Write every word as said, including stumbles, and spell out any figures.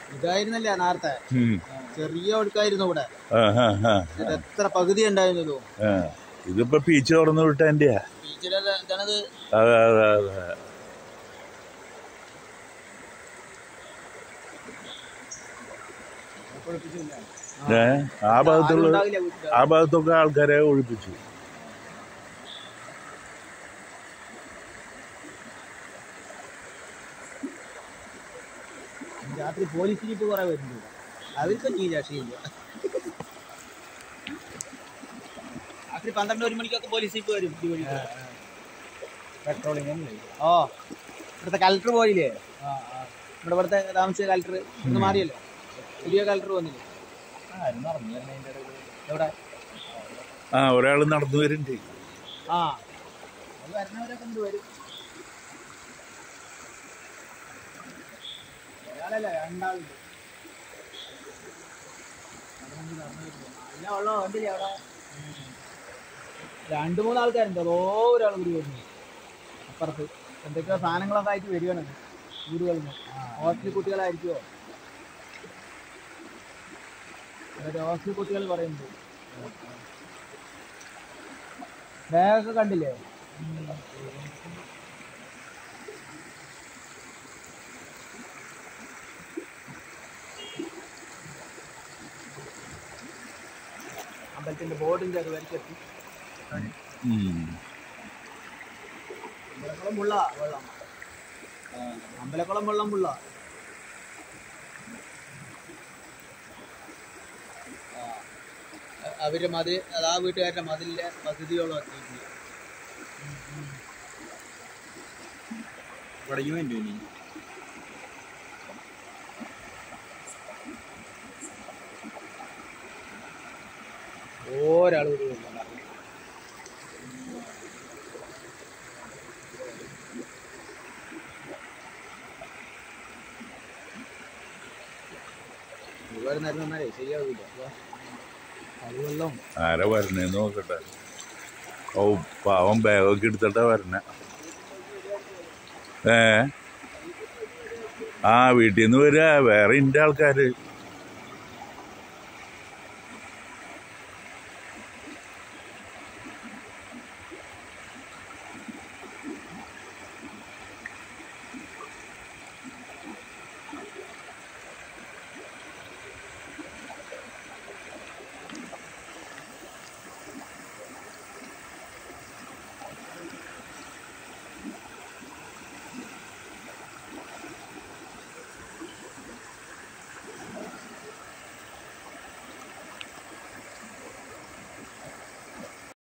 ഇതായിരുന്നല്ലേ നേരത്തെ ചെറിയ ഒഴുക്കായിരുന്നു ഇവിടെ. എത്ര പകുതി ഉണ്ടായിരുന്നല്ലോ. ഇതിപ്പോ പീച്ച് തുറന്നു വിട്ടെന്റെ. അതെ അതെ അതെ. ഏ ആ ഭാഗത്തുള്ള ആ ഭാഗത്തൊക്കെ ആൾക്കാരെ ഒഴിപ്പിച്ചു. രാത്രി പോലീസ് ജീപ്പ് കുറെ വരുന്നുണ്ട്. അവർക്ക് ഈ രക്ഷയില്ല. രാത്രി പന്ത്രണ്ട് ഒരു മണിക്കൊക്കെ പോലീസ് ജീപ്പ് വരും. പെട്രോളിംഗ്. ഓ ഇവിടുത്തെ കലക്ടർ പോയില്ലേ? ഇവിടെ ഇവിടുത്തെ താമസിച്ച കലക്ടർ ഇന്ന് മാറിയല്ലോ. പുതിയ കലക്ടർ വന്നില്ലേ? എവിടെ? ആ ഒരാൾ നടന്നു വരുന്നുണ്ട്. ആ വരുന്നവരൊക്കെ എന്ത് വരും? ഒരാളല്ലേ രണ്ടാളുണ്ട്. നല്ല വെള്ളം കണ്ടില്ലേ അവിടെ? രണ്ടു മൂന്ന് ആൾക്കാരുണ്ട്. അതോ ഒരാൾ കൂടി വരുന്നു അപ്പുറത്ത്. എന്തൊക്കെയോ സാധനങ്ങളൊക്കെ ആയിട്ട് വരികയാണ് വീടുകളിൽ നിന്ന്. ഹോസ്റ്റൽ കുട്ടികളായിരിക്കുമോ? ഹോസ്റ്റൽ കുട്ടികൾ പറയുന്നുണ്ട്. ബാഗൊക്കെ കണ്ടില്ലേ? അമ്പലത്തിന്റെ ബോർഡിന്റെ അത് വരയ്ക്കെത്തി. അമ്പലക്കുളം മുള്ള വെള്ളം. അമ്പലക്കുളം വെള്ളം മുള്ള. അവര് മതിൽ അത് ആ വീട്ടുകാരുടെ മതിലിന്റെ പകുതിയോളം എത്തിയിട്ടുണ്ട്. ഒരാൾ കൂടി വരുന്നുണ്ട്. ഒരുപാട് നേരം വന്നാലേ ശരിയാവില്ല. അതുവെള്ളം ആരാ വരണേന്ന് നോക്കട്ടെ. ഓ പാവം ബാഗൊക്കെ എടുത്തിട്ടാ വരണേ. ഏ ആ വീട്ടിൽ നിന്ന് വരിക വേറെ ഇന്റെ ആൾക്കാര്.